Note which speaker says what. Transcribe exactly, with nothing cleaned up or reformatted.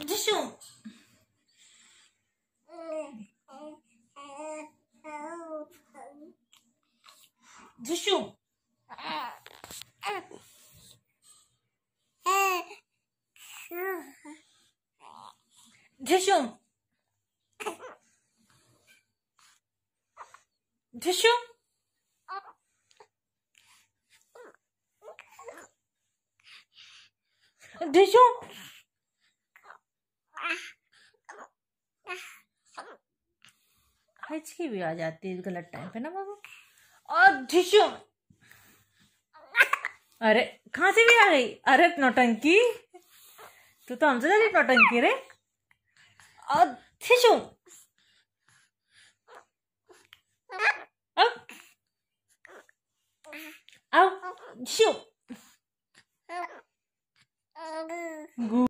Speaker 1: झुशुम झुशुम झुशुम झुशुम झुशुम हिचकी भी आ जाती है गलत टाइम पे ना बाबू। और झुशुम, अरे कहाँ से भी आ गई? अरे नौटंकी, तू तो हमसे ज्यादा नौटंकी रे। और झुशुम अब अब झुशुम